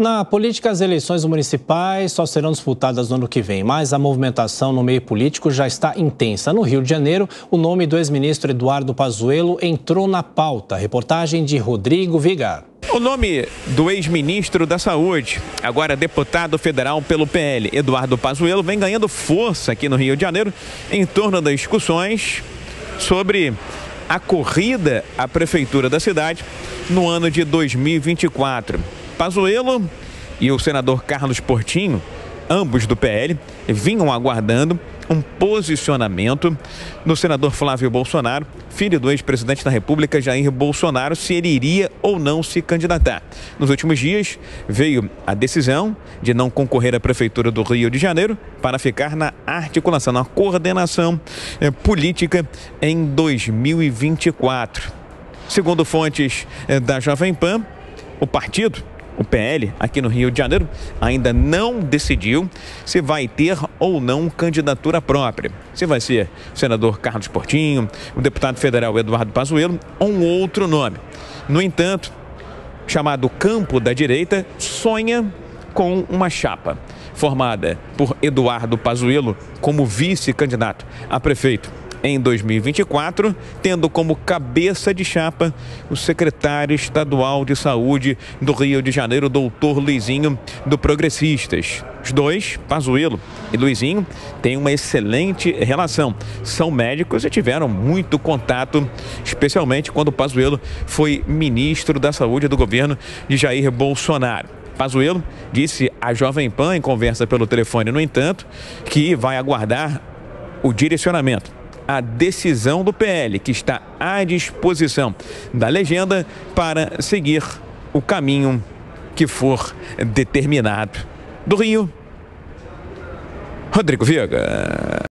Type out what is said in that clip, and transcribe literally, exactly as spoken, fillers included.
Na política, as eleições municipais só serão disputadas no ano que vem, mas a movimentação no meio político já está intensa. No Rio de Janeiro, o nome do ex-ministro Eduardo Pazuello entrou na pauta. Reportagem de Rodrigo Vigar. O nome do ex-ministro da Saúde, agora deputado federal pelo P L, Eduardo Pazuello, vem ganhando força aqui no Rio de Janeiro em torno das discussões sobre a corrida à prefeitura da cidade no ano de dois mil e vinte e quatro. Pazuello e o senador Carlos Portinho, ambos do P L, vinham aguardando um posicionamento do senador Flávio Bolsonaro, filho do ex-presidente da República, Jair Bolsonaro, se ele iria ou não se candidatar. Nos últimos dias, veio a decisão de não concorrer à Prefeitura do Rio de Janeiro para ficar na articulação, na coordenação eh, política em dois mil e vinte e quatro. Segundo fontes eh, da Jovem Pan, o partido, o P L, aqui no Rio de Janeiro, ainda não decidiu se vai ter ou não candidatura própria. Se vai ser o senador Carlos Portinho, o deputado federal Eduardo Pazuello ou um outro nome. No entanto, chamado Campo da Direita, sonha com uma chapa formada por Eduardo Pazuello como vice-candidato a prefeito em dois mil e vinte e quatro, tendo como cabeça de chapa o secretário estadual de saúde do Rio de Janeiro, doutor Luizinho, do Progressistas. Os dois, Pazuello e Luizinho, têm uma excelente relação. São médicos e tiveram muito contato, especialmente quando Pazuello foi ministro da Saúde do governo de Jair Bolsonaro. Pazuello disse à Jovem Pan, em conversa pelo telefone, no entanto, que vai aguardar o direcionamento, a decisão do P L, que está à disposição da legenda para seguir o caminho que for determinado. Do Rio, Rodrigo Vigar.